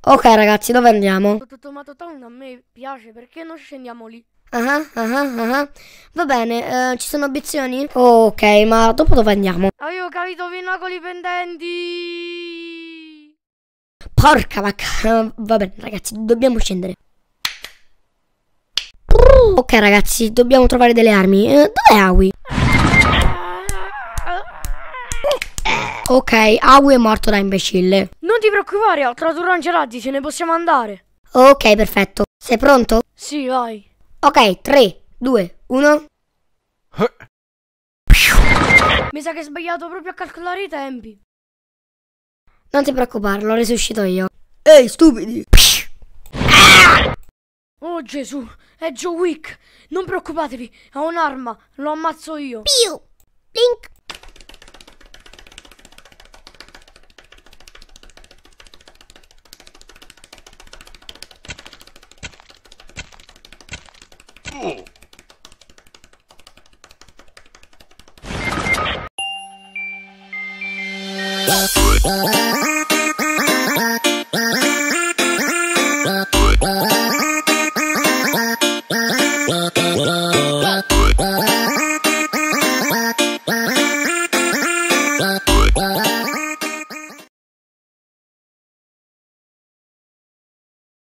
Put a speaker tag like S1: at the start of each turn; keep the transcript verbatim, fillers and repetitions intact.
S1: Ok ragazzi, dove andiamo?
S2: Tutto Tomato Town a me piace, perché non scendiamo lì?
S1: Ah ah ah ah. Va bene, eh, ci sono obiezioni? Ok, ma dopo dove andiamo?
S2: Avevo capito pinnacoli pendenti!
S1: Porca vacca. Va bene ragazzi, dobbiamo scendere. Ok ragazzi, dobbiamo trovare delle armi. Eh, dov'è Awi? Ok, Awi è morto da imbecille.
S2: Non ti preoccupare, ho trovato un rangerazzi, ce ne possiamo andare.
S1: Ok, perfetto. Sei pronto?
S2: Sì, vai.
S1: Ok, tre, due, uno.
S2: Mi sa che hai sbagliato proprio a calcolare i tempi.
S1: Non ti preoccupare, l'ho resuscito io. Ehi, stupidi!
S2: Oh Gesù, è Joe Wick. Non preoccupatevi, ha un'arma, lo ammazzo io.
S1: Piu! Link!
S3: Oh.